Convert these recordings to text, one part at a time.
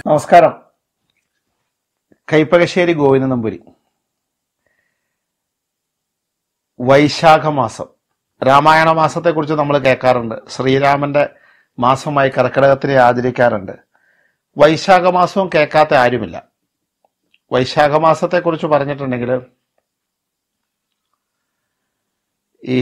നമസ്കാരം. കൈപ്പകശ്ശേരി ഗോവിന്ദ നമ്പൂരി. വൈശാഖമാസം, രാമായണ മാസത്തെക്കുറിച്ച് നമ്മൾ കേൾക്കാറുണ്ട്. ശ്രീരാമന്റെ മാസമായി കർക്കിടകത്തിനെ ആചരിക്കാറുണ്ട്. വൈശാഖമാസവും കേൾക്കാത്ത ആരുമില്ല. വൈശാഖമാസത്തെക്കുറിച്ച് പറഞ്ഞിട്ടുണ്ടെങ്കിൽ ഈ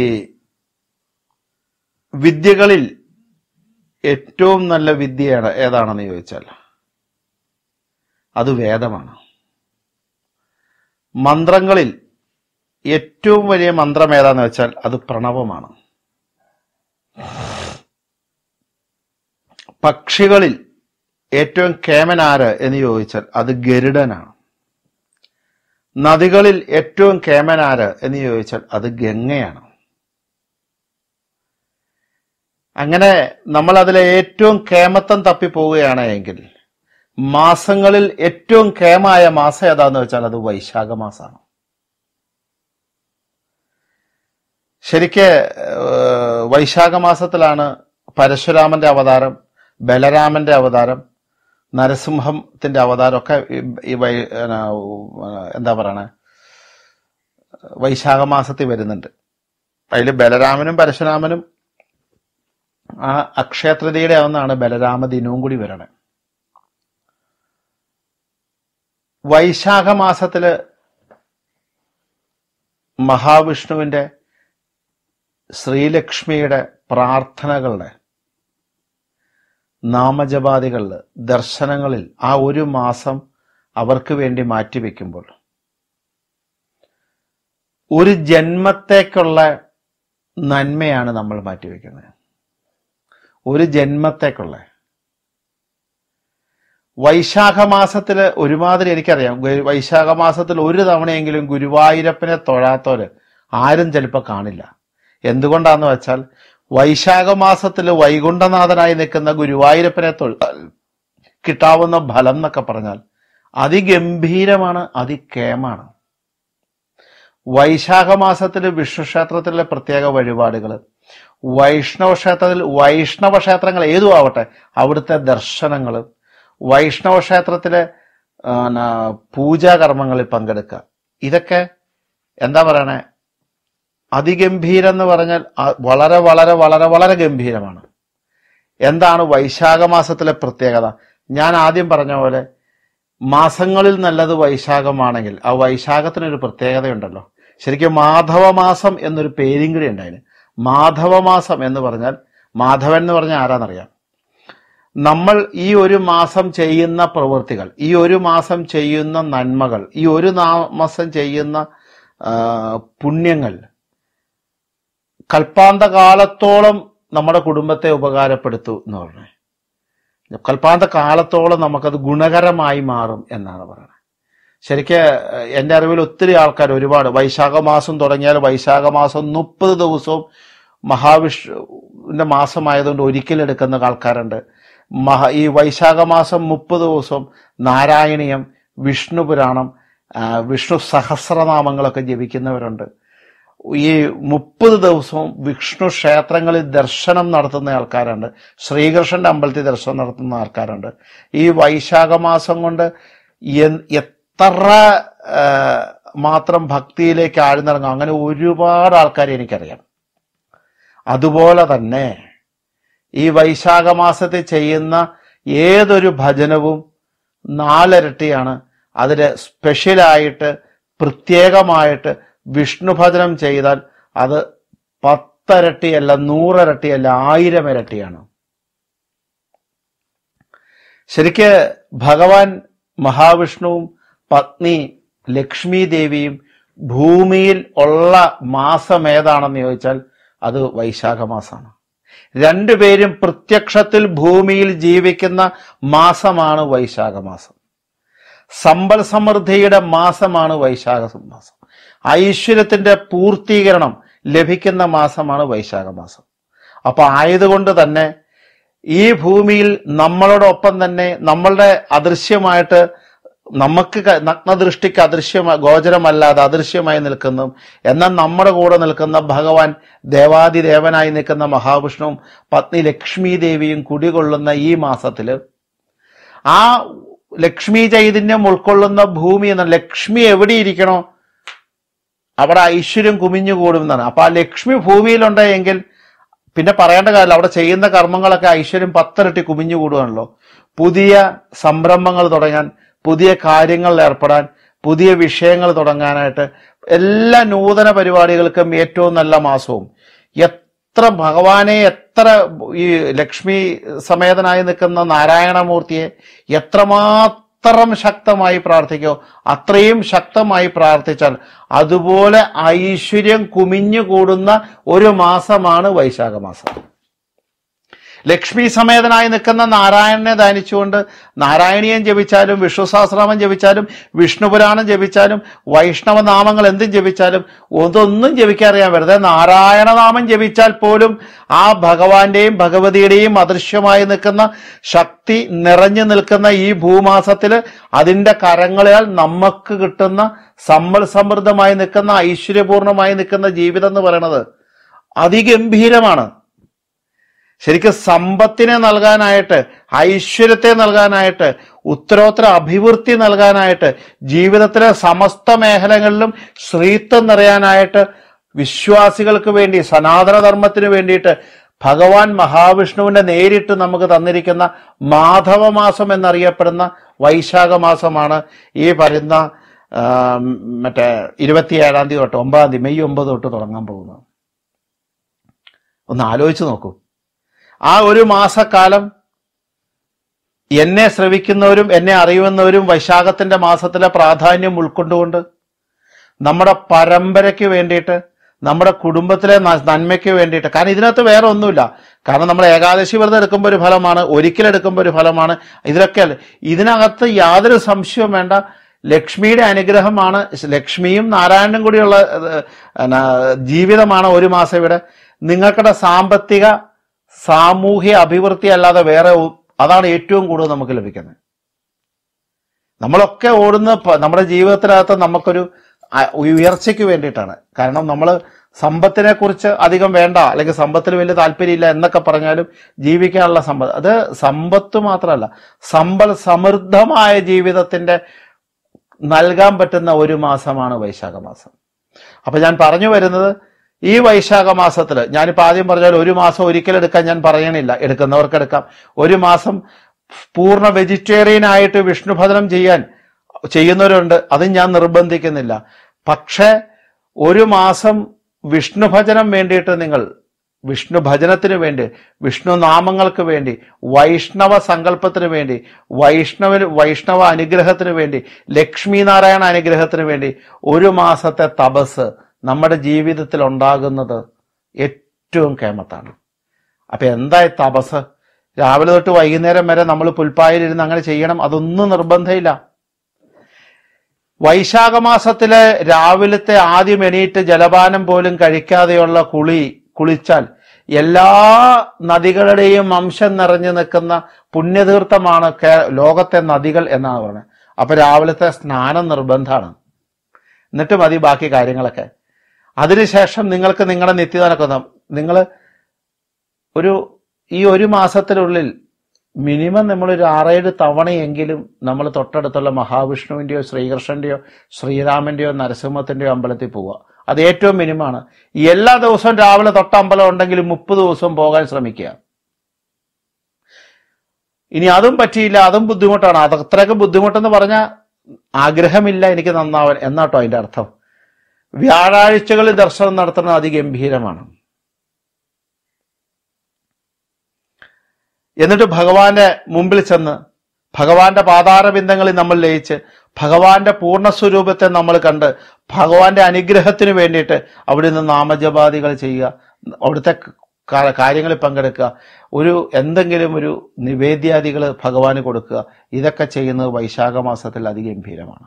വിദ്യകളിൽ ഏറ്റവും നല്ല വിദ്യയാണ് ഏതാണെന്ന് ചോദിച്ചാൽ അത് വേദമാണ്. മന്ത്രങ്ങളിൽ ഏറ്റവും വലിയ മന്ത്രം ഏതാന്ന് വെച്ചാൽ അത് പ്രണവമാണ്. പക്ഷികളിൽ ഏറ്റവും കേമനാര് എന്ന് ചോദിച്ചാൽ അത് ഗരുഡനാണ്. നദികളിൽ ഏറ്റവും കേമനാര് എന്ന് ചോദിച്ചാൽ അത് ഗംഗയാണ്. അങ്ങനെ നമ്മൾ അതിലെ ഏറ്റവും കേമത്വം തപ്പിപ്പോവുകയാണ് എങ്കിൽ മാസങ്ങളിൽ ഏറ്റവും കേമായ മാസം ഏതാന്ന് വെച്ചാൽ അത് വൈശാഖ മാസമാണ്. ശരിക്ക് വൈശാഖ മാസത്തിലാണ് പരശുരാമന്റെ അവതാരം, ബലരാമന്റെ അവതാരം, നരസിംഹത്തിന്റെ അവതാരം ഒക്കെ എന്താ പറയണേ വൈശാഖ മാസത്തിൽ വരുന്നുണ്ട്. അതിൽ ബലരാമനും പരശുരാമനും ആ അക്ഷയതൃതീയുടെ ആവുന്നതാണ് ബലരാമ ദിനവും കൂടി വരണേ. വൈശാഖ മാസത്തില് മഹാവിഷ്ണുവിന്റെ ശ്രീലക്ഷ്മിയുടെ പ്രാർത്ഥനകളുടെ നാമജപാദികളിൽ ദർശനങ്ങളിൽ ആ ഒരു മാസം അവർക്ക് വേണ്ടി മാറ്റിവെക്കുമ്പോൾ ഒരു ജന്മത്തേക്കുള്ള നന്മയാണ് നമ്മൾ മാറ്റിവെക്കുന്നത്. ഒരു ജന്മത്തേക്കുള്ള. വൈശാഖ മാസത്തില് ഒരുമാതിരി എനിക്കറിയാം, വൈശാഖ മാസത്തിൽ ഒരു തവണയെങ്കിലും ഗുരുവായൂരപ്പനെ തൊഴാത്തവര് ആരും ചിലപ്പോൾ കാണില്ല. എന്തുകൊണ്ടാന്ന് വെച്ചാൽ വൈശാഖ മാസത്തിൽ വൈകുണ്ഠനാഥനായി നിൽക്കുന്ന ഗുരുവായൂരപ്പനെ തൊഴാൽ കിട്ടാവുന്ന ഫലം എന്നൊക്കെ പറഞ്ഞാൽ അതിഗംഭീരമാണ്, അതികേമാണ്. വൈശാഖ മാസത്തിൽ വിഷ്ണു ക്ഷേത്രത്തിലെ പ്രത്യേക വഴിപാടുകൾ, വൈഷ്ണവ ക്ഷേത്രങ്ങൾ ഏതും ആവട്ടെ അവിടുത്തെ ദർശനങ്ങൾ, വൈഷ്ണവ ക്ഷേത്രത്തിലെ പൂജാകർമ്മങ്ങളിൽ പങ്കെടുക്കുക, ഇതൊക്കെ എന്താ പറയണേ അതിഗംഭീരം എന്ന് പറഞ്ഞാൽ വളരെ വളരെ വളരെ വളരെ ഗംഭീരമാണ്. എന്താണ് വൈശാഖ മാസത്തിലെ പ്രത്യേകത? ഞാൻ ആദ്യം പറഞ്ഞ പോലെ മാസങ്ങളിൽ നല്ലത് വൈശാഖമാണെങ്കിൽ ആ വൈശാഖത്തിനൊരു പ്രത്യേകതയുണ്ടല്ലോ. ശരിക്കും മാധവമാസം എന്നൊരു പേരും കൂടി ഉണ്ടായിന്. മാധവമാസം എന്ന് പറഞ്ഞാൽ, മാധവൻ എന്ന് പറഞ്ഞാൽ ആരാന്നറിയാം? നമ്മൾ ഈ ഒരു മാസം ചെയ്യുന്ന പ്രവൃത്തികൾ, ഈ ഒരു മാസം ചെയ്യുന്ന നന്മകൾ, ഈ ഒരു മാസം ചെയ്യുന്ന പുണ്യങ്ങൾ കൽപ്പാന്ത കാലത്തോളം നമ്മുടെ കുടുംബത്തെ ഉപകാരപ്പെടുത്തു എന്ന് പറഞ്ഞേ. കൽപ്പാന്ത കാലത്തോളം നമുക്കത് ഗുണകരമായി മാറും എന്നാണ് പറയുന്നത്. ശരിക്ക് എൻ്റെ അറിവിൽ ഒത്തിരി ആൾക്കാർ ഒരുപാട് വൈശാഖ മാസം തുടങ്ങിയാൽ വൈശാഖ മാസം 30 ദിവസവും മഹാവിഷ്ണുവിന്റെ മാസമായതുകൊണ്ട് ഒരിക്കലെടുക്കുന്ന ആൾക്കാരുണ്ട്. ഈ വൈശാഖ മാസം 30 ദിവസവും നാരായണീയം, വിഷ്ണു പുരാണം, വിഷ്ണു സഹസ്രനാമങ്ങളൊക്കെ ജപിക്കുന്നവരുണ്ട്. ഈ 30 ദിവസവും വിഷ്ണു ക്ഷേത്രങ്ങളിൽ ദർശനം നടത്തുന്ന ആൾക്കാരുണ്ട്. ശ്രീകൃഷ്ണന്റെ അമ്പലത്തിൽ ദർശനം നടത്തുന്ന ആൾക്കാരുണ്ട്. ഈ വൈശാഖ മാസം കൊണ്ട് എത്ര മാത്രം ഭക്തിയിലേക്ക് ആഴ്ന്നിറങ്ങും, അങ്ങനെ ഒരുപാട് ആൾക്കാരെ എനിക്കറിയാം. അതുപോലെ തന്നെ ഈ വൈശാഖ മാസത്തിൽ ചെയ്യുന്ന ഏതൊരു ഭജനവും 4 ഇരട്ടിയാണ്. അതിന് സ്പെഷ്യലായിട്ട് പ്രത്യേകമായിട്ട് വിഷ്ണു ഭജനം ചെയ്താൽ അത് 10 ഇരട്ടിയല്ല, 100 ഇരട്ടിയല്ല, 1000 ഇരട്ടിയാണ്. ശരിക്ക് ഭഗവാൻ മഹാവിഷ്ണുവും പത്നി ലക്ഷ്മി ദേവിയും ഭൂമിയിൽ ഉള്ള മാസം ഏതാണെന്ന് ചോദിച്ചാൽ അത് വൈശാഖ മാസമാണ്. രണ്ടുപേരും പ്രത്യക്ഷത്തിൽ ഭൂമിയിൽ ജീവിക്കുന്ന മാസമാണ് വൈശാഖ മാസം. സമ്പൽ സമൃദ്ധിയുടെ മാസമാണ് വൈശാഖ മാസം. ഐശ്വര്യത്തിന്റെ പൂർത്തീകരണം ലഭിക്കുന്ന മാസമാണ് വൈശാഖ മാസം. അപ്പൊ ആയതുകൊണ്ട് തന്നെ ഈ ഭൂമിയിൽ നമ്മളോടൊപ്പം തന്നെ നമ്മളുടെ അദൃശ്യമായിട്ട് നമുക്ക് നഗ്നദൃഷ്ടിക്ക് ഗോചരമല്ലാതെ അദൃശ്യമായി നിൽക്കുന്നു, എന്നാൽ നമ്മുടെ കൂടെ നിൽക്കുന്ന ഭഗവാൻ ദേവാദിദേവനായി നിൽക്കുന്ന മഹാവിഷ്ണുവും പത്നി ലക്ഷ്മി ദേവിയും കുടികൊള്ളുന്ന ഈ മാസത്തില് ആ ലക്ഷ്മി ചൈതന്യം ഉൾക്കൊള്ളുന്ന ഭൂമി എന്ന ലക്ഷ്മി എവിടെ ഇരിക്കണോ അവിടെ ഐശ്വര്യം കുമിഞ്ഞുകൂടുമെന്നാണ്. അപ്പൊ ആ ലക്ഷ്മി ഭൂമിയിലുണ്ടെങ്കിൽ പിന്നെ പറയേണ്ട കാര്യമില്ല, അവിടെ ചെയ്യുന്ന കർമ്മങ്ങളൊക്കെ ഐശ്വര്യം 10 ഇരട്ടി കുമിഞ്ഞുകൂടുകയാണല്ലോ. പുതിയ സംരംഭങ്ങൾ തുടങ്ങാൻ, പുതിയ കാര്യങ്ങളിൽ ഏർപ്പെടാൻ, പുതിയ വിഷയങ്ങൾ തുടങ്ങാനായിട്ട് എല്ലാ നൂതന പരിപാടികൾക്കും ഏറ്റവും നല്ല മാസവും. എത്ര ഭഗവാനെ, എത്ര ഈ ലക്ഷ്മി സമേതനായി നിൽക്കുന്ന നാരായണമൂർത്തിയെ എത്രമാത്രം ശക്തമായി പ്രാർത്ഥിക്കോ അത്രയും ശക്തമായി പ്രാർത്ഥിച്ചാൽ അതുപോലെ ഐശ്വര്യം കുമിഞ്ഞുകൂടുന്ന ഒരു മാസമാണ് വൈശാഖ മാസം. ലക്ഷ്മി സമേതനായി നിൽക്കുന്ന നാരായണനെ ധ്യാനിച്ചുകൊണ്ട് നാരായണീയം ജപിച്ചാലും വിഷ്ണു സഹസ്രനാമം ജപിച്ചാലും വിഷ്ണു പുരാണം ജപിച്ചാലും വൈഷ്ണവ നാമങ്ങൾ എന്തും ജപിച്ചാലും ഒന്നും ജപിക്കാറിയാൻ വെറുതെ നാരായണനാമം ജപിച്ചാൽ പോലും ആ ഭഗവാന്റെയും ഭഗവതിയുടെയും അദൃശ്യമായി നിൽക്കുന്ന ശക്തി നിറഞ്ഞു നിൽക്കുന്ന ഈ ഭൂമാസത്തില് അതിന്റെ കരങ്ങളാൽ നമുക്ക് കിട്ടുന്ന സമ്പൽ സമൃദ്ധമായി നിൽക്കുന്ന ഐശ്വര്യപൂർണമായി നിൽക്കുന്ന ജീവിതം എന്ന് പറയുന്നത് അതിഗംഭീരമാണ്. ശരിക്കും സമ്പത്തിനെ നൽകാനായിട്ട്, ഐശ്വര്യത്തെ നൽകാനായിട്ട്, ഉത്തരോത്തര അഭിവൃദ്ധി നൽകാനായിട്ട്, ജീവിതത്തിലെ സമസ്ത മേഖലകളിലും ശ്രീത്വം നിറയാനായിട്ട് വിശ്വാസികൾക്ക് വേണ്ടി, സനാതനധർമ്മത്തിന് വേണ്ടിയിട്ട് ഭഗവാൻ മഹാവിഷ്ണുവിന്റെ നേരിട്ട് നമുക്ക് തന്നിരിക്കുന്ന മാധവമാസം എന്നറിയപ്പെടുന്ന വൈശാഖ മാസമാണ് ഈ പറയുന്ന 27-ാം തീയതി തൊട്ട് 9-ാം തീയതി, മെയ് 9 തൊട്ട് തുടങ്ങാൻ പോകുന്നത്. ഒന്ന് ആലോചിച്ച് നോക്കൂ. ആ ഒരു മാസക്കാലം എന്നെ ശ്രവിക്കുന്നവരും എന്നെ അറിയുന്നവരും വൈശാഖത്തിന്റെ മാസത്തിലെ പ്രാധാന്യം ഉൾക്കൊണ്ടുകൊണ്ട് നമ്മുടെ പരമ്പരയ്ക്ക് വേണ്ടിയിട്ട്, നമ്മുടെ കുടുംബത്തിലെ നന്മയ്ക്ക് വേണ്ടിയിട്ട്, കാരണം ഇതിനകത്ത് വേറെ ഒന്നുമില്ല. കാരണം നമ്മൾ ഏകാദശി വ്രതം എടുക്കുമ്പോൾ ഒരു ഫലമാണ്, ഒരിക്കലെടുക്കുമ്പോൾ ഒരു ഫലമാണ്, ഇതൊക്കെ ഇതിനകത്ത് യാതൊരു സംശയവും വേണ്ട. ലക്ഷ്മിയുടെ അനുഗ്രഹമാണ്, ലക്ഷ്മിയും നാരായണനും കൂടിയുള്ള ജീവിതമാണ് ഒരു മാസം ഇവിടെ. നിങ്ങൾക്കുടെ സാമ്പത്തിക സാമൂഹ്യ അഭിവൃദ്ധി അല്ലാതെ വേറെ അതാണ് ഏറ്റവും കൂടുതൽ നമുക്ക് ലഭിക്കുന്നത്. നമ്മളൊക്കെ ഓടുന്ന നമ്മുടെ ജീവിതത്തിനകത്ത് നമുക്കൊരു ഉയർച്ചയ്ക്ക് വേണ്ടിയിട്ടാണ്. കാരണം നമ്മൾ സമ്പത്തിനെ കുറിച്ച് അധികം വേണ്ട, അല്ലെങ്കിൽ സമ്പത്തിന് വലിയ താല്പര്യമില്ല എന്നൊക്കെ പറഞ്ഞാലും ജീവിക്കാനുള്ള സമ്പത്ത്, അത് സമ്പത്ത് മാത്രമല്ല, സമ്പൽ സമൃദ്ധമായ ജീവിതത്തിന്റെ നൽകാൻ പറ്റുന്ന ഒരു മാസമാണ് വൈശാഖ മാസം. അപ്പൊ ഞാൻ പറഞ്ഞു വരുന്നത്, ഈ വൈശാഖ മാസത്തിൽ ഞാനിപ്പോ ആദ്യം പറഞ്ഞാൽ ഒരു മാസം ഒരിക്കലെടുക്കാൻ ഞാൻ പറയണില്ല, എടുക്കുന്നവർക്ക് എടുക്കാം. ഒരു മാസം പൂർണ്ണ വെജിറ്റേറിയൻ ആയിട്ട് വിഷ്ണു ഭജനം ചെയ്യുന്നവരുണ്ട്, അതും ഞാൻ നിർബന്ധിക്കുന്നില്ല. പക്ഷെ ഒരു മാസം വിഷ്ണു ഭജനം വേണ്ടിയിട്ട് നിങ്ങൾ വിഷ്ണു ഭജനത്തിന് വേണ്ടി, വിഷ്ണു നാമങ്ങൾക്ക് വേണ്ടി, വൈഷ്ണവ സങ്കല്പത്തിന് വേണ്ടി, വൈഷ്ണവ അനുഗ്രഹത്തിന് വേണ്ടി, ലക്ഷ്മി നാരായണ അനുഗ്രഹത്തിന് വേണ്ടി ഒരു മാസത്തെ തപസ് നമ്മുടെ ജീവിതത്തിൽ ഉണ്ടാകുന്നത് ഏറ്റവും കേമത്താണ്. അപ്പൊ എന്തായി തപസ്? രാവിലെ തൊട്ട് വൈകുന്നേരം വരെ നമ്മൾ പുൽപ്പായിലിരുന്ന് അങ്ങനെ ചെയ്യണം, അതൊന്നും നിർബന്ധമില്ല. വൈശാഖ മാസത്തിലെ രാവിലത്തെ ആദ്യം എണീറ്റ് ജലപാനം പോലും കഴിക്കാതെയുള്ള കുളിച്ചാൽ എല്ലാ നദികളുടെയും അംശം നിറഞ്ഞു നിൽക്കുന്ന പുണ്യതീർത്ഥമാണ് ലോകത്തെ നദികൾ എന്നാണ് പറയുന്നത്. അപ്പൊ രാവിലത്തെ സ്നാനം നിർബന്ധമാണ്. എന്നിട്ട് മതി ബാക്കി കാര്യങ്ങളൊക്കെ. അതിനുശേഷം നിങ്ങൾക്ക് നിങ്ങളുടെ നിത്യദാനൊക്കെ നിങ്ങൾ ഈ ഒരു മാസത്തിനുള്ളിൽ മിനിമം നമ്മളൊരു 6-7 തവണയെങ്കിലും നമ്മൾ തൊട്ടടുത്തുള്ള മഹാവിഷ്ണുവിന്റെയോ ശ്രീകൃഷ്ണന്റെയോ ശ്രീരാമന്റെയോ നരസിംഹത്തിന്റെയോ അമ്പലത്തിൽ പോവുക. അത് ഏറ്റവും മിനിമമാണ്. എല്ലാ ദിവസവും രാവിലെ തൊട്ട അമ്പലം ഉണ്ടെങ്കിലും 30 ദിവസവും പോകാൻ ശ്രമിക്കുക. ഇനി അതും പറ്റിയില്ല, അതും ബുദ്ധിമുട്ടാണ്. അത്രയൊക്കെ ബുദ്ധിമുട്ടെന്ന് പറഞ്ഞാൽ ആഗ്രഹമില്ല എനിക്ക് നന്നാവാൻ എന്നാട്ടോ അതിന്റെ അർത്ഥം. വ്യാഴാഴ്ചകളിൽ ദർശനം നടത്തുന്നത് അതിഗംഭീരമാണ്. എന്നിട്ട് ഭഗവാന്റെ മുമ്പിൽ ചെന്ന് ഭഗവാന്റെ പാതാരബിന്ദങ്ങളിൽ നമ്മൾ ലയിച്ച് ഭഗവാന്റെ പൂർണ്ണസ്വരൂപത്തെ നമ്മൾ കണ്ട് ഭഗവാന്റെ അനുഗ്രഹത്തിന് വേണ്ടിയിട്ട് അവിടെ നിന്ന് നാമജപാദികൾ ചെയ്യുക, അവിടുത്തെ കാര്യങ്ങളിൽ പങ്കെടുക്കുക, എന്തെങ്കിലും ഒരു നിവേദ്യാദികൾ ഭഗവാന് കൊടുക്കുക. ഇതൊക്കെ ചെയ്യുന്നത് വൈശാഖ മാസത്തിൽ അതിഗംഭീരമാണ്.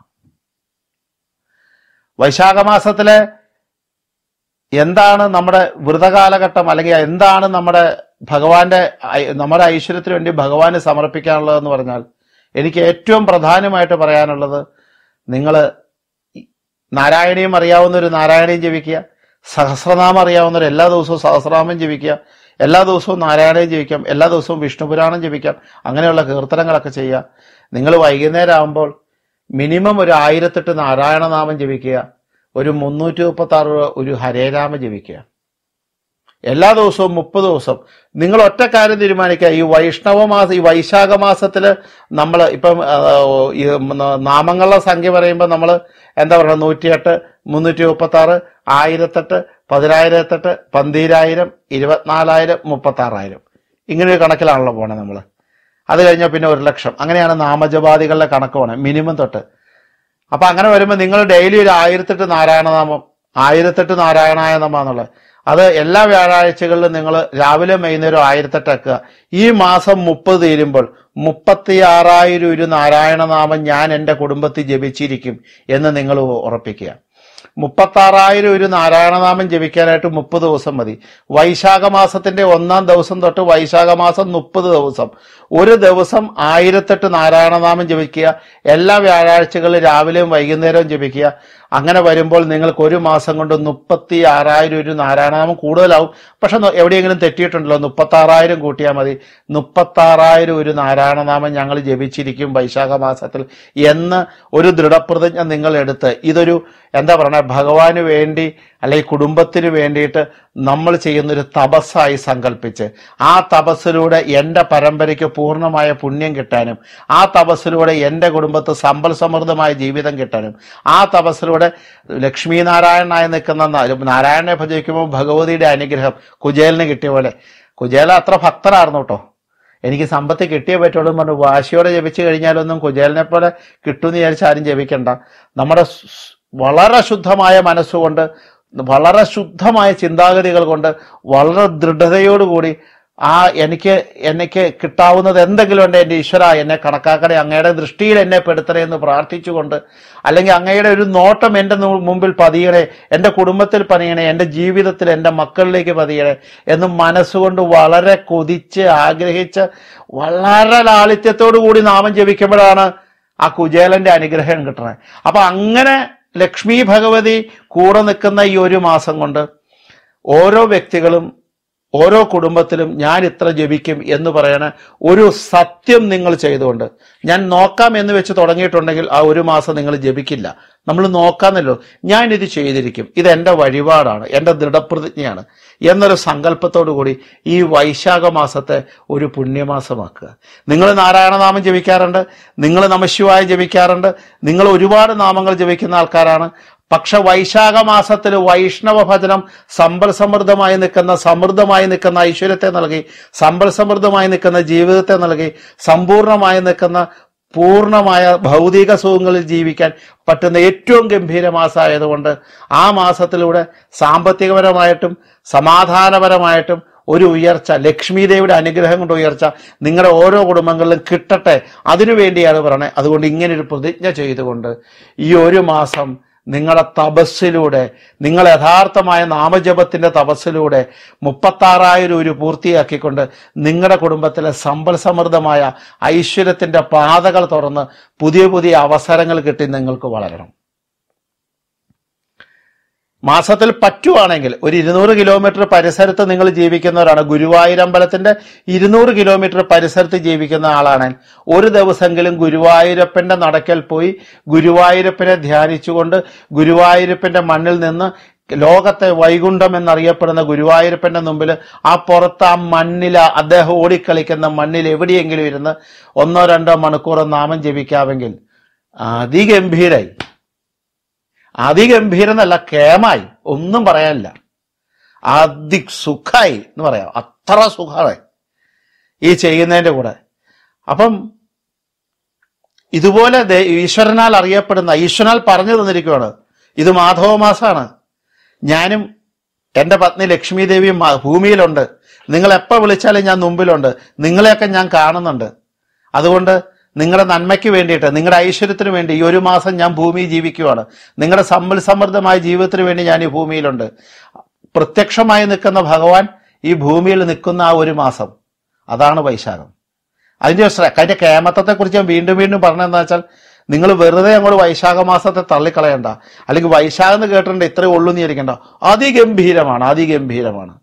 വൈശാഖ മാസത്തിലെ എന്താണ് നമ്മുടെ വ്രതകാലഘട്ടം, അല്ലെങ്കിൽ എന്താണ് നമ്മുടെ ഐശ്വര്യത്തിന് വേണ്ടി ഭഗവാന് സമർപ്പിക്കാനുള്ളതെന്ന് പറഞ്ഞാൽ, എനിക്ക് ഏറ്റവും പ്രധാനമായിട്ട് പറയാനുള്ളത്, നിങ്ങൾ നാരായണീയം അറിയാവുന്നൊരു നാരായണീയം ജപിക്കുക, സഹസ്രനാമം അറിയാവുന്നവർ എല്ലാ ദിവസവും സഹസ്രനാമം ജപിക്കുക. എല്ലാ ദിവസവും നാരായണീയം ജപിക്കാം, എല്ലാ ദിവസവും വിഷ്ണുപുരാണം ജപിക്കാം, അങ്ങനെയുള്ള കീർത്തനങ്ങളൊക്കെ ചെയ്യുക. നിങ്ങൾ വൈകുന്നേരം ആകുമ്പോൾ മിനിമം ഒരു 1008 നാരായണനാമം ജപിക്കുക, ഒരു 336 ഒരു ഹരേരാമ ജപിക്കുക. എല്ലാ ദിവസവും 30 ദിവസം. നിങ്ങൾ ഒറ്റ കാര്യം തീരുമാനിക്കുക, ഈ ഈ വൈശാഖ മാസത്തില് നമ്മൾ ഇപ്പം ഈ നാമങ്ങളുടെ സംഖ്യ പറയുമ്പോൾ നമ്മൾ എന്താ പറയുക, 108, 336, 1008, 10008, 12000, 24000, 36000 ഇങ്ങനെ ഒരു കണക്കിലാണല്ലോ പോണേ നമ്മൾ. അത് കഴിഞ്ഞാൽ പിന്നെ 1,00,000. അങ്ങനെയാണ് നാമജപാദികളുടെ കണക്ക് പോണേ മിനിമം തൊട്ട്. അപ്പൊ അങ്ങനെ വരുമ്പോൾ നിങ്ങൾ ഡെയിലി ഒരു 1008 നാരായണനാമം, 1008 നാരായണായ നമ എന്നുള്ളത്, അത് എല്ലാ വ്യാഴാഴ്ചകളിലും നിങ്ങൾ രാവിലെ വൈകുന്നേരം 1008 ആക്കുക. ഈ മാസം 30 തീരുമ്പോൾ 36,000 ഒരു നാരായണനാമം ഞാൻ എൻ്റെ കുടുംബത്തിൽ ജപിച്ചിരിക്കും എന്ന് നിങ്ങൾ ഉറപ്പിക്കുക. 36,000 ഒരു നാരായണനാമം ജപിക്കാനായിട്ട് 30 ദിവസം മതി. വൈശാഖ മാസത്തിന്റെ 1-ാം ദിവസം തൊട്ട് വൈശാഖ മാസം 30 ദിവസം, ഒരു ദിവസം 1008 നാരായണനാമം ജപിക്കുക. എല്ലാ വ്യാഴാഴ്ചകളിലും രാവിലെയും വൈകുന്നേരവും ജപിക്കുക. അങ്ങനെ വരുമ്പോൾ നിങ്ങൾക്ക് ഒരു മാസം കൊണ്ട് 36,000 ഒരു നാരായണനാമം കൂടുതലാവും. പക്ഷെ എവിടെയെങ്കിലും തെറ്റിയിട്ടുണ്ടല്ലോ, 36,000 കൂട്ടിയാൽ മതി. 36,000 ഒരു നാരായണനാമം ഞങ്ങൾ ജപിച്ചിരിക്കും വൈശാഖ മാസത്തിൽ എന്ന് ഒരു ദൃഢപ്രതിജ്ഞ നിങ്ങൾ എടുത്ത്, ഇതൊരു എന്താ പറയണ, ഭഗവാന് വേണ്ടി അല്ലെങ്കിൽ കുടുംബത്തിന് വേണ്ടിയിട്ട് നമ്മൾ ചെയ്യുന്നൊരു തപസ്സായി സങ്കല്പിച്ച്, ആ തപസ്സിലൂടെ എൻ്റെ പരമ്പരയ്ക്ക് പൂർണ്ണമായ പുണ്യം കിട്ടാനും, ആ തപസ്സിലൂടെ എൻ്റെ കുടുംബത്ത് സമ്പൽ സമൃദ്ധമായ ജീവിതം കിട്ടാനും, ആ തപസ്സിലൂടെ ലക്ഷ്മി നാരായണനായി നിൽക്കുന്ന നാരായണനെ ഭജിക്കുമ്പോൾ ഭഗവതിയുടെ അനുഗ്രഹം കുചേലിന് കിട്ടിയ പോലെ. കുചേല അത്ര ഭക്തരായിരുന്നു കേട്ടോ. എനിക്ക് സമ്പത്ത് കിട്ടിയേ പറ്റുള്ളൂ എന്ന് പറഞ്ഞു വാശിയോടെ ജപിച്ചു കഴിഞ്ഞാലൊന്നും കുചേലിനെ പോലെ കിട്ടുമെന്ന് വിചാരിച്ച് ആരും ജപിക്കണ്ട. നമ്മുടെ വളരെ ശുദ്ധമായ മനസ്സുകൊണ്ട്, വളരെ ശുദ്ധമായ ചിന്താഗതികൾ കൊണ്ട്, വളരെ ദൃഢതയോടുകൂടി എനിക്ക് കിട്ടാവുന്നത് എന്തെങ്കിലും ഉണ്ട്, എൻ്റെ ഈശ്വര എന്നെ കണക്കാക്കണേ, അങ്ങയുടെ ദൃഷ്ടിയിൽ എന്നെ പെടുത്തണേ എന്ന് പ്രാർത്ഥിച്ചുകൊണ്ട്, അല്ലെങ്കിൽ അങ്ങയുടെ ഒരു നോട്ടം എൻ്റെ മുമ്പിൽ പതിയണേ, എൻ്റെ കുടുംബത്തിൽ പതിയണേ, എൻ്റെ ജീവിതത്തിൽ എൻ്റെ മക്കളിലേക്ക് പതിയണേ എന്ന് മനസ്സുകൊണ്ട് വളരെ കൊതിച്ച് ആഗ്രഹിച്ച് വളരെ ലാളിത്യത്തോടു കൂടി നാമം ജപിക്കുമ്പോഴാണ് ആ കുചേലന്റെ അനുഗ്രഹം കിട്ടണേ. അപ്പൊ അങ്ങനെ ലക്ഷ്മി ഭഗവതി കൂടെ നിൽക്കുന്ന ഈ ഒരു മാസം കൊണ്ട് ഓരോ വ്യക്തികളും ഓരോ കുടുംബത്തിലും ഞാൻ ഇത്ര ജപിക്കും എന്ന് പറയണ ഒരു സത്യം നിങ്ങൾ ചെയ്തുകൊണ്ട്, ഞാൻ നോക്കാം എന്ന് വെച്ച് തുടങ്ങിയിട്ടുണ്ടെങ്കിൽ ആ ഒരു മാസം നിങ്ങൾ ജപിക്കില്ല. നമ്മൾ നോക്കാന്നല്ലോ, ഞാനിത് ചെയ്തിരിക്കും, ഇത് എൻ്റെ വഴിപാടാണ്, എൻ്റെ ദൃഢപ്രതിജ്ഞയാണ് എന്നൊരു സങ്കല്പത്തോടു കൂടി ഈ വൈശാഖ മാസത്തെ ഒരു പുണ്യമാസമാക്കുക. നിങ്ങൾ നാരായണനാമം ജപിക്കാറുണ്ട്, നിങ്ങൾ നമഃശിവായ ജപിക്കാറുണ്ട്, നിങ്ങൾ ഒരുപാട് നാമങ്ങൾ ജപിക്കുന്ന ആൾക്കാരാണ്. പക്ഷെ വൈശാഖ മാസത്തിൽ വൈഷ്ണവ ഭജനം സമ്പൽ സമൃദ്ധമായി നിൽക്കുന്ന ഐശ്വര്യത്തെ നൽകി, സമ്പൽ സമൃദ്ധമായി നിൽക്കുന്ന ജീവിതത്തെ നൽകി, സമ്പൂർണമായി നിൽക്കുന്ന പൂർണ്ണമായ ഭൗതിക സുഖങ്ങളിൽ ജീവിക്കാൻ പറ്റുന്ന ഏറ്റവും ഗംഭീര മാസമായതുകൊണ്ട് ആ മാസത്തിലൂടെ സാമ്പത്തികപരമായിട്ടും സമാധാനപരമായിട്ടും ഒരു ഉയർച്ച, ലക്ഷ്മീദേവിയുടെ അനുഗ്രഹം കൊണ്ട് ഉയർച്ച നിങ്ങളുടെ ഓരോ കുടുംബങ്ങളിലും കിട്ടട്ടെ, അതിനുവേണ്ടിയാണ് പറയണേ. അതുകൊണ്ട് ഇങ്ങനൊരു പ്രതിജ്ഞ ചെയ്തുകൊണ്ട് ഈ ഒരു മാസം നിങ്ങളുടെ തപസ്സിലൂടെ, നിങ്ങൾ യഥാർത്ഥമായ നാമജപത്തിന്റെ തപസ്സിലൂടെ 36,000 ഒരു പൂർത്തിയാക്കിക്കൊണ്ട് നിങ്ങളുടെ കുടുംബത്തിലെ സമ്പൽ സമൃദ്ധമായ ഐശ്വര്യത്തിന്റെ പാതകൾ തുറന്ന് പുതിയ പുതിയ അവസരങ്ങൾ കിട്ടി നിങ്ങൾക്ക് വളരണം. മാസത്തിൽ പറ്റുവാണെങ്കിൽ ഒരു 200 കിലോമീറ്റർ പരിസരത്ത് നിങ്ങൾ ജീവിക്കുന്നവരാണ്, ഗുരുവായൂരമ്പലത്തിന്റെ 200 കിലോമീറ്റർ പരിസരത്ത് ജീവിക്കുന്ന ആളാണ്, ഒരു ദിവസമെങ്കിലും ഗുരുവായൂരപ്പന്റെ നടക്കൽ പോയി ഗുരുവായൂരപ്പനെ ധ്യാനിച്ചുകൊണ്ട് ഗുരുവായൂരപ്പന്റെ മണ്ണിൽ നിന്ന് ലോകത്തെ വൈകുണ്ഠം എന്നറിയപ്പെടുന്ന ഗുരുവായൂരപ്പന്റെ മുമ്പിൽ ആ പുറത്ത് ആ മണ്ണിൽ അദ്ദേഹം ഓടിക്കളിക്കുന്ന മണ്ണിൽ എവിടെയെങ്കിലും ഇരുന്ന് 1-2 മണിക്കൂർ നാമം ജപിക്കാമെങ്കിൽ അതിഗംഭീരായി, അതിഗംഭീരെന്നല്ല കേമായി, ഒന്നും പറയാനില്ല, സുഖായി എന്ന് പറയാം. അത്ര സുഖമായി ഈ ചെയ്യുന്നതിൻ്റെ കൂടെ. അപ്പം ഇതുപോലെ ഈശ്വരനാൽ അറിയപ്പെടുന്ന, ഈശ്വരനാൽ പറഞ്ഞു തന്നിരിക്കുകയാണ്, ഇത് മാധവ മാസമാണ്, ഞാനും എൻ്റെ പത്നി ലക്ഷ്മി ദേവിയും ഭൂമിയിലുണ്ട്, നിങ്ങൾ എപ്പോൾ വിളിച്ചാലും ഞാൻ മുമ്പിലുണ്ട്, നിങ്ങളെയൊക്കെ ഞാൻ കാണുന്നുണ്ട്, അതുകൊണ്ട് നിങ്ങളുടെ നന്മയ്ക്ക് വേണ്ടിയിട്ട്, നിങ്ങളുടെ ഐശ്വര്യത്തിന് വേണ്ടി ഈ ഒരു മാസം ഞാൻ ഭൂമിയിൽ ജീവിക്കുകയാണ്, നിങ്ങളുടെ സമ്പൽ സമൃദ്ധമായ ജീവിതത്തിന് വേണ്ടി ഞാൻ ഈ ഭൂമിയിലുണ്ട്. പ്രത്യക്ഷമായി നിൽക്കുന്ന ഭഗവാൻ ഈ ഭൂമിയിൽ നിൽക്കുന്ന ആ ഒരു മാസം, അതാണ് വൈശാഖം. അതിന്റെ കേമത്വത്തെക്കുറിച്ച് ഞാൻ വീണ്ടും വീണ്ടും പറഞ്ഞതെന്ന് വെച്ചാൽ, നിങ്ങൾ വെറുതെ അങ്ങോട്ട് വൈശാഖ മാസത്തെ തള്ളിക്കളയണ്ട, അല്ലെങ്കിൽ വൈശാഖം എന്ന് കേട്ടിട്ടുണ്ട് ഇത്രയേ ഉള്ളൂ എന്ന് വിചാരിക്കണ്ട. അതിഗംഭീരമാണ്, അതിഗംഭീരമാണ്.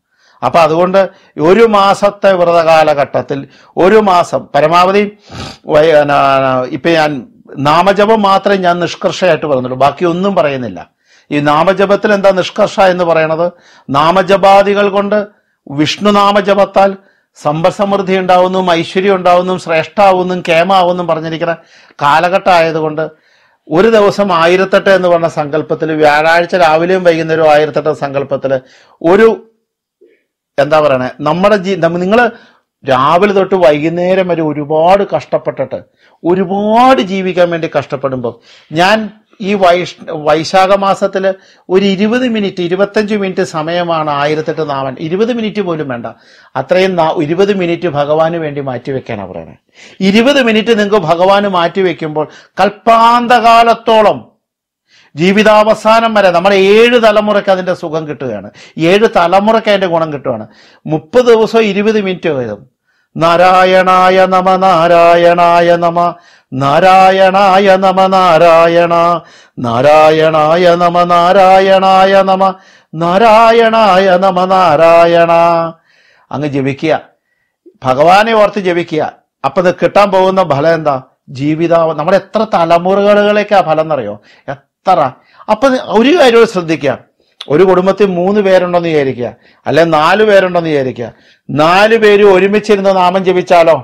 അപ്പൊ അതുകൊണ്ട് ഒരു മാസത്തെ വ്രതകാലഘട്ടത്തിൽ ഒരു മാസം പരമാവധി ഇപ്പൊ ഞാൻ നാമജപം മാത്രമേ ഞാൻ നിഷ്കർഷയായിട്ട് പറയുന്നുള്ളൂ, ബാക്കി ഒന്നും പറയുന്നില്ല. ഈ നാമജപത്തിൽ എന്താ നിഷ്കർഷ എന്ന് പറയണത്? നാമജപാദികൾ കൊണ്ട് വിഷ്ണു നാമജപത്താൽ സമ്പൽസമൃദ്ധി ഉണ്ടാവുന്നതും ഐശ്വര്യം ഉണ്ടാവുന്നതും ശ്രേഷ്ഠാവുന്നതും കേമാവുന്നതും പറഞ്ഞിരിക്കുന്ന കാലഘട്ടം ആയതുകൊണ്ട് ഒരു ദിവസം 1008 എന്ന് പറഞ്ഞ സങ്കല്പത്തിൽ വ്യാഴാഴ്ച രാവിലെയും വൈകുന്നേരവും 1008 സങ്കല്പത്തിൽ ഒരു എന്താ പറയണേ, നമ്മുടെ നിങ്ങൾ രാവിലെ തൊട്ട് വൈകുന്നേരം വരെ ഒരുപാട് കഷ്ടപ്പെട്ടിട്ട് ഒരുപാട് ജീവിക്കാൻ വേണ്ടി കഷ്ടപ്പെടുമ്പോൾ ഞാൻ ഈ വൈശാഖ മാസത്തിൽ ഒരു 20 മിനിറ്റ് 25 മിനിറ്റ് സമയമാണ് 1008 നാമൻ, 20 മിനിറ്റ് പോലും വേണ്ട, അത്രയും 20 മിനിറ്റ് ഭഗവാന് വേണ്ടി മാറ്റിവെക്കാനാണ് പറയണേ. 20 മിനിറ്റ് നിങ്ങൾക്ക് ഭഗവാന് മാറ്റിവെക്കുമ്പോൾ കൽപ്പാന്തകാലത്തോളം ജീവിതാവസാനം വരെ നമ്മുടെ 7 തലമുറയ്ക്ക് അതിന്റെ സുഖം കിട്ടുകയാണ്, 7 തലമുറയ്ക്ക് അതിന്റെ ഗുണം കിട്ടുകയാണ്. 30 ദിവസവും 20 മിനിറ്റ് വരും. നാരായണായ നമ നാരായണായ നമ നാരായണായ നമ നാരായണ നാരായണായ നമ നാരായണായ നമ നാരായണായ നമ നാരായണ അങ്ങ് ജപിക്കുക, ഭഗവാനെ ഓർത്ത് ജപിക്കുക. അപ്പൊ ഇത് കിട്ടാൻ പോകുന്ന ഫലം എന്താ? നമ്മുടെ എത്ര തലമുറകളിലേക്കാ ഫലം എന്നറിയോ? എത്ര. അപ്പൊ ഒരു കാര്യം ശ്രദ്ധിക്കുക, ഒരു കുടുംബത്തിൽ 3 പേരുണ്ടെന്ന് വിചാരിക്കുക, അല്ലെ 4 പേരുണ്ടെന്ന് വിചാരിക്കുക. 4 പേര് ഒരുമിച്ചിരുന്ന് നാമം ജപിച്ചാലോ?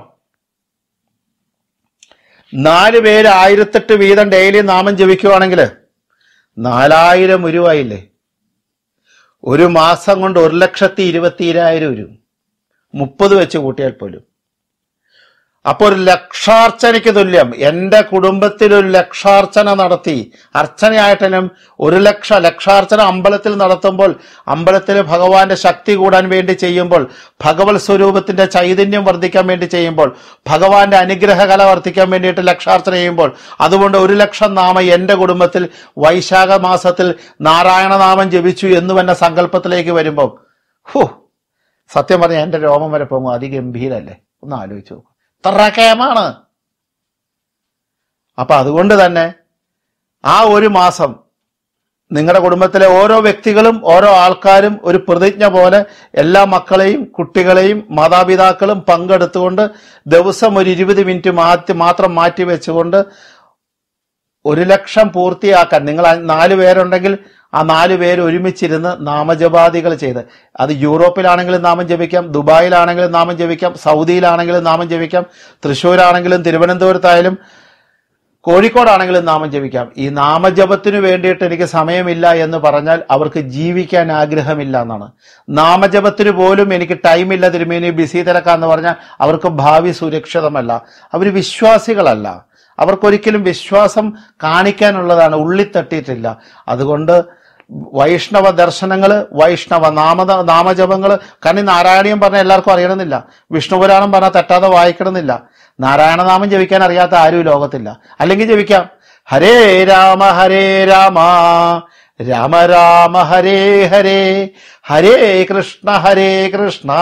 4 പേര് 1008 വീതം ഡെയിലി നാമം ജപിക്കുവാണെങ്കിൽ 4000 ഉരുവായില്ലേ? ഒരു മാസം കൊണ്ട് 1,22,000 വരും, 30 വെച്ച് കൂട്ടിയാൽ പോലും. അപ്പൊ ഒരു ലക്ഷാർച്ചനയ്ക്ക് തുല്യം. എന്റെ കുടുംബത്തിൽ ഒരു ലക്ഷാർച്ചന നടത്തി, അർച്ചനയായിട്ടെങ്കിലും 1 ലക്ഷാർച്ചന അമ്പലത്തിൽ നടത്തുമ്പോൾ, അമ്പലത്തിൽ ഭഗവാന്റെ ശക്തി കൂടാൻ വേണ്ടി ചെയ്യുമ്പോൾ, ഭഗവത് സ്വരൂപത്തിന്റെ ചൈതന്യം വർദ്ധിക്കാൻ വേണ്ടി ചെയ്യുമ്പോൾ, ഭഗവാന്റെ അനുഗ്രഹകല വർദ്ധിക്കാൻ വേണ്ടിയിട്ട് ലക്ഷാർച്ചന ചെയ്യുമ്പോൾ, അതുകൊണ്ട് 1,00,000 നാമം എന്റെ കുടുംബത്തിൽ വൈശാഖ മാസത്തിൽ നാരായണ നാമം ജപിച്ചു എന്ന് തന്നെ സങ്കല്പത്തിലേക്ക് വരുമ്പോൾ സത്യം പറഞ്ഞാൽ എന്റെ രോമം വരെ പോകും. അതിഗംഭീരല്ലേ? ഒന്ന് ആലോചിച്ചു നോക്കും, തറക്കേമാണ്. അപ്പൊ അതുകൊണ്ട് തന്നെ ആ ഒരു മാസം നിങ്ങളുടെ കുടുംബത്തിലെ ഓരോ വ്യക്തികളും ഓരോ ആൾക്കാരും ഒരു പ്രതിജ്ഞ പോലെ എല്ലാ മക്കളെയും കുട്ടികളെയും മാതാപിതാക്കളും പങ്കെടുത്തുകൊണ്ട് ദിവസം ഒരു 20 മിനിറ്റ് മാത്രം മാറ്റി വെച്ചുകൊണ്ട് 1,00,000 പൂർത്തിയാക്കാൻ. നിങ്ങൾ 4 പേരുണ്ടെങ്കിൽ ആ 4 പേര് ഒരുമിച്ചിരുന്ന് നാമജപാദികൾ ചെയ്ത്, അത് യൂറോപ്പിലാണെങ്കിലും നാമം ജപിക്കാം, ദുബായിലാണെങ്കിലും നാമം ജപിക്കാം, സൗദിയിലാണെങ്കിലും നാമം ജപിക്കാം, തൃശ്ശൂരാണെങ്കിലും തിരുവനന്തപുരത്തായാലും കോഴിക്കോടാണെങ്കിലും നാമം ജപിക്കാം. ഈ നാമജപത്തിനു വേണ്ടിയിട്ട് എനിക്ക് സമയമില്ല എന്ന് പറഞ്ഞാൽ അവർക്ക് ജീവിക്കാൻ ആഗ്രഹമില്ല എന്നാണ്. നാമജപത്തിന് പോലും എനിക്ക് ടൈമില്ല തിരുമേനി, ബിസി തിരക്കാന്ന് പറഞ്ഞാൽ അവർക്ക് ഭാവി സുരക്ഷിതമല്ല, അവർ വിശ്വാസികളല്ല. അവർക്കൊരിക്കലും വിശ്വാസം കാണിക്കാനുള്ളതാണ്, ഉള്ളിത്തട്ടിയിട്ടില്ല. അതുകൊണ്ട് വൈഷ്ണവ ദർശനങ്ങള്, വൈഷ്ണവ നാമജപങ്ങള്, കാരണം നാരായണീയം പറഞ്ഞാൽ എല്ലാവർക്കും അറിയണമെന്നില്ല, വിഷ്ണുപുരാണം പറഞ്ഞാൽ തെറ്റാതെ വായിക്കണമെന്നില്ല. നാരായണനാമം ജപിക്കാൻ അറിയാത്ത ആരും ലോകത്തില്ല. അല്ലെങ്കിൽ ജപിക്കാം ഹരേ രാമ രാമ രാമ ഹരേ ഹരേ, ഹരേ കൃഷ്ണ കൃഷ്ണ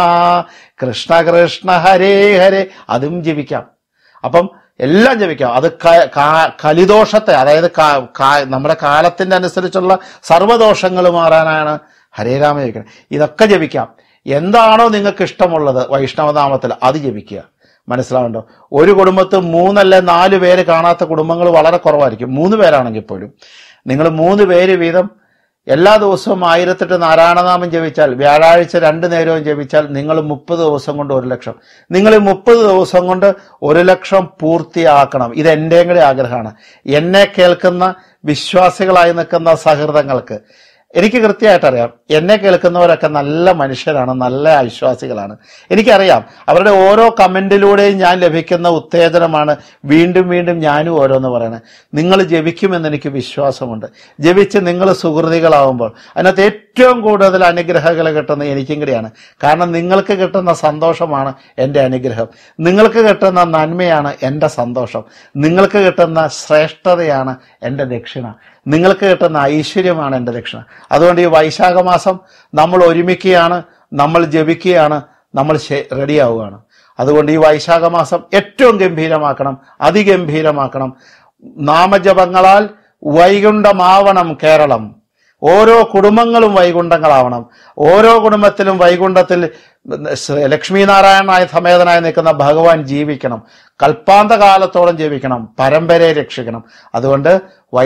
കൃഷ്ണ ഹരേ ഹരേ, അതും ജപിക്കാം. അപ്പം എല്ലാം ജപിക്കാം. അത് കലിദോഷത്തെ, അതായത് നമ്മുടെ കാലത്തിന്റെ അനുസരിച്ചുള്ള സർവ്വദോഷങ്ങൾ മാറാനാണ് ഹരേ രാമ ജപിക്കണം. ഇതൊക്കെ ജപിക്കാം. എന്താണോ നിങ്ങൾക്ക് ഇഷ്ടമുള്ളത് വൈഷ്ണവനാമത്തിൽ അത് ജപിക്കുക. മനസ്സിലാവുണ്ടോ? ഒരു കുടുംബത്തിൽ 3 അല്ലെ 4 പേര് കാണാത്ത കുടുംബങ്ങൾ വളരെ കുറവായിരിക്കും. 3 പേരാണെങ്കിൽ പോലും നിങ്ങൾ 3 പേര് വീതം എല്ലാ ദിവസവും 1008 നാരായണനാമം ജപിച്ചാൽ, വ്യാഴാഴ്ച 2 നേരവും ജപിച്ചാൽ നിങ്ങൾ 30 ദിവസം കൊണ്ട് 1,00,000. നിങ്ങൾ 30 ദിവസം കൊണ്ട് 1,00,000 പൂർത്തിയാക്കണം. ഇത് എന്റെയും കൂടെ ആഗ്രഹമാണ്. എന്നെ കേൾക്കുന്ന വിശ്വാസികളായി നിൽക്കുന്ന സഹൃദങ്ങൾക്ക് എനിക്ക് കൃത്യമായിട്ടറിയാം, എന്നെ കേൾക്കുന്നവരൊക്കെ നല്ല മനുഷ്യരാണ്, നല്ല വിശ്വാസികളാണ്. എനിക്കറിയാം. അവരുടെ ഓരോ കമന്റിലൂടെയും ഞാൻ ലഭിക്കുന്ന ഉത്തേജനമാണ് വീണ്ടും വീണ്ടും ഞാനും ഓരോന്ന് പറയണേ. നിങ്ങൾ ജപിക്കുമെന്ന് എനിക്ക് വിശ്വാസമുണ്ട്. ജപിച്ച് നിങ്ങൾ സുഹൃതികളാവുമ്പോൾ അതിനകത്ത് ഏറ്റവും കൂടുതൽ അനുഗ്രഹങ്ങൾ കിട്ടുന്നത് എനിക്കും കൂടിയാണ്. കാരണം നിങ്ങൾക്ക് കിട്ടുന്ന സന്തോഷമാണ് എൻ്റെ അനുഗ്രഹം, നിങ്ങൾക്ക് കിട്ടുന്ന നന്മയാണ് എൻ്റെ സന്തോഷം, നിങ്ങൾക്ക് കിട്ടുന്ന ശ്രേഷ്ഠതയാണ് എൻ്റെ ദക്ഷിണ, നിങ്ങൾക്ക് കിട്ടുന്ന ഐശ്വര്യമാണ് എൻ്റെ ദക്ഷിണ. അതുകൊണ്ട് ഈ വൈശാഖ മാസം നമ്മൾ ഒരുമിക്കുകയാണ്, നമ്മൾ ജപിക്കുകയാണ്, നമ്മൾ റെഡിയാവുകയാണ്. അതുകൊണ്ട് ഈ വൈശാഖ മാസം ഏറ്റവും ഗംഭീരമാക്കണം, അതിഗംഭീരമാക്കണം. നാമജപങ്ങളാൽ വൈകുണ്ഠമാവണം കേരളം. ഓരോ കുടുംബങ്ങളും വൈകുണ്ഠങ്ങളാവണം. ഓരോ കുടുംബത്തിലും വൈകുണ്ഠത്തിൽ ലക്ഷ്മീനാരായണനായ സമേതനായി നിൽക്കുന്ന ഭഗവാൻ ജീവിക്കണം. കൽപ്പാന്ത കാലത്തോളം ജീവിക്കണം. പരമ്പരയെ രക്ഷിക്കണം. അതുകൊണ്ട്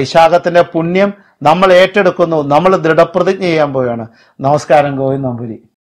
വൈശാഖത്തിന്റെ പുണ്യം നമ്മൾ ഏറ്റെടുക്കുന്നു. നമ്മൾ ദൃഢപ്രതിജ്ഞ ചെയ്യാൻ പോവുകയാണ്. നമസ്കാരം. ഗോവിന്ദ നമ്പൂരി.